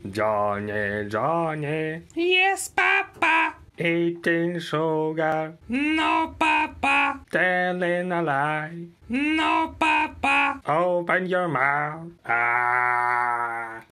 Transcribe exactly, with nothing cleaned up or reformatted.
Johnny, Johnny, Yes, Papa. eating sugar, No, Papa. telling a lie. No, Papa. Open your mouth. Ah.